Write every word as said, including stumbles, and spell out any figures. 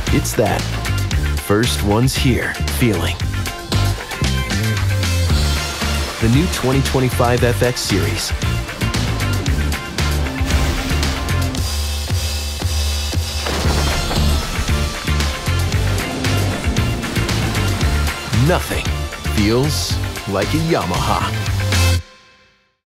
It's that first one's here feeling. The new twenty twenty-five F X Series. Nothing feels like a Yamaha.